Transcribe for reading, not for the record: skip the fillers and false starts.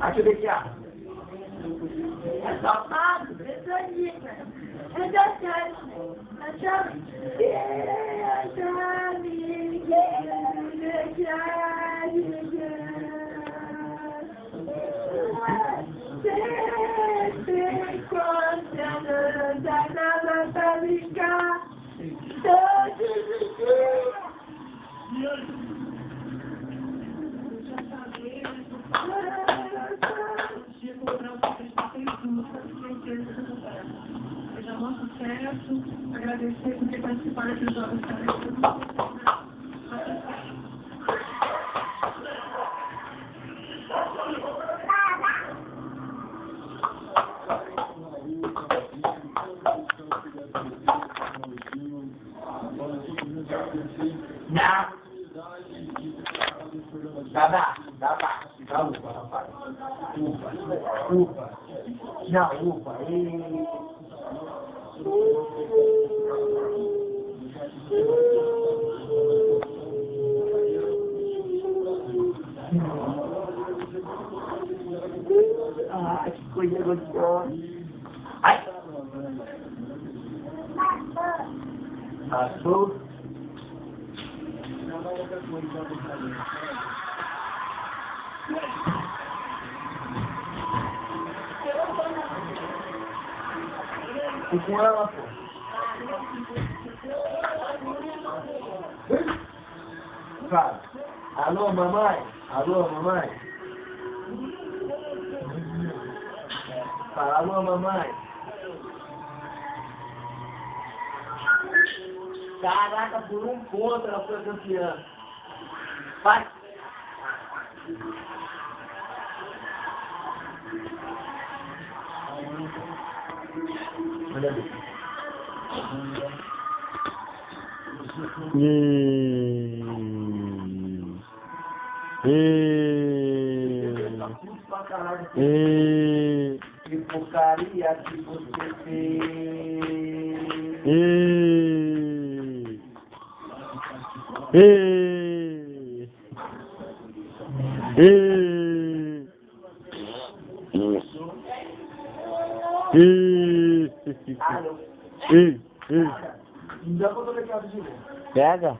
Aqui, aqui, ó. É safado, pessoinha. É da chave. A chave. A chave. Sempre contando da nova fábrica. Todos os dias. Seja bom sucesso, agradecer por ter participado dos jogos também. Não. Dá, upa, rapaz. Upa. Não, upa. Ah, que coisa gostosa. Ai. Passou. E com ela, pô. Fala. Alô, mamãe? Alô, mamãe? Fala, alô, mamãe? Caraca, por um ponto ela foi campeã. Vai. Olha ali. Que porcaria que você fez. Não dá pra tocar de novo. Pega.